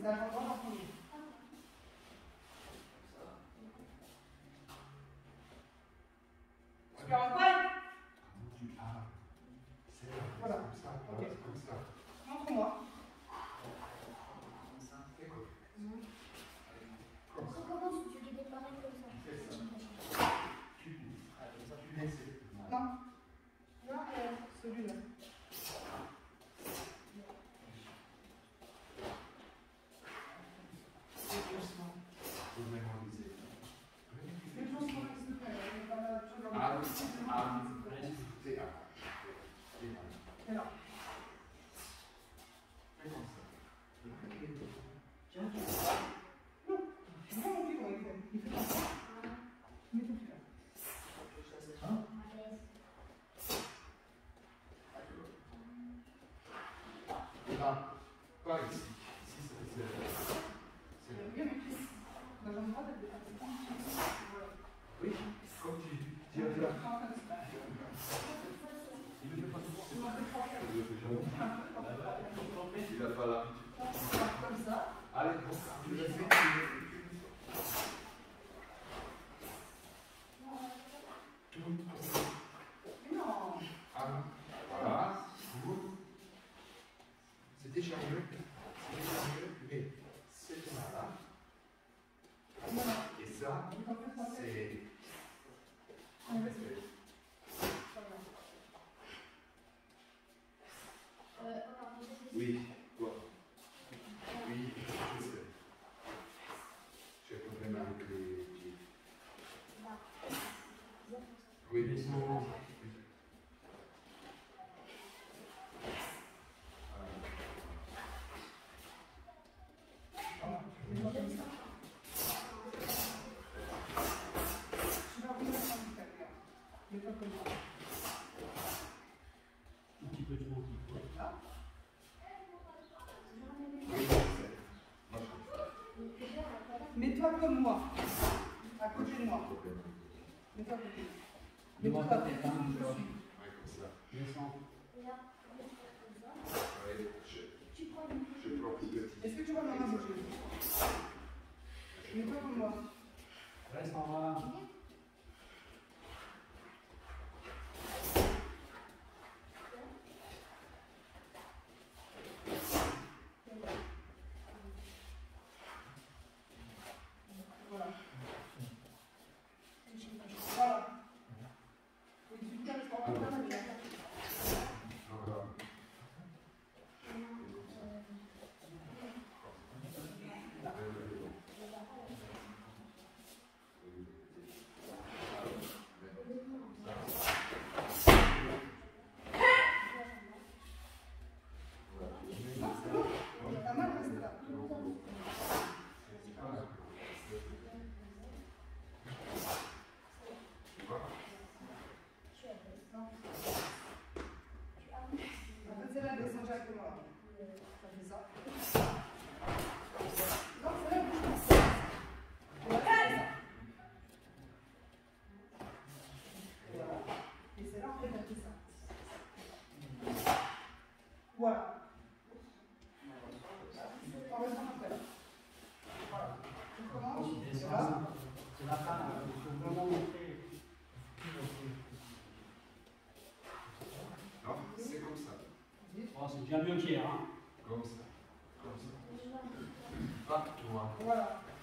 c'est un endroit en premier. Tu as un paille? Voilà. Ok. Montre-moi. Comment tu fais des pareils comme ça? Non. Non, celui-là. Alors. Pas ici. Ici, c'est bien. Oui, comme tu as dit là. Il ne fait pas tout. Il n'a pas l'habitude. Comme ça. Allez, je le fais. Non. Voilà. C'était chargé. Mais c'est là. Et ça, c'est. Oui, quoi? Oui, je sais. J'ai un problème avec les pieds. Oui, mais sinon. Un petit peu trop. Mets-toi comme moi. À côté de moi. Mets-toi à côté. Mets-toi à côté. Descends. Je prends plus petit. Est-ce que tu vois ma main bouger? Mets-toi comme moi. Reste en bas. Voilà. Voilà. Et tu tiens le corps comme ça. Voilà. On reste en fait. Voilà. On commence. C'est la fin. Il faut vraiment montrer. Non, c'est comme ça. Oh, c'est bien mieux qu'hier. Hein. Comme ça. Comme ça. Pas toi. Voilà.